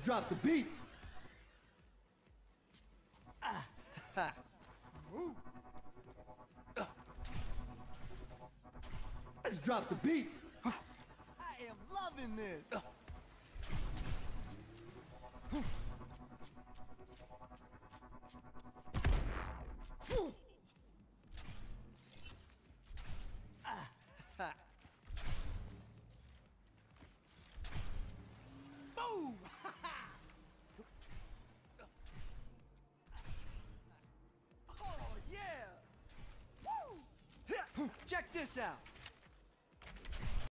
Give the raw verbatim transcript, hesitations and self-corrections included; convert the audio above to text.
drop the beat. Let's drop the beat. I am loving this. Boom! Oh, yeah! Woo! Check this out.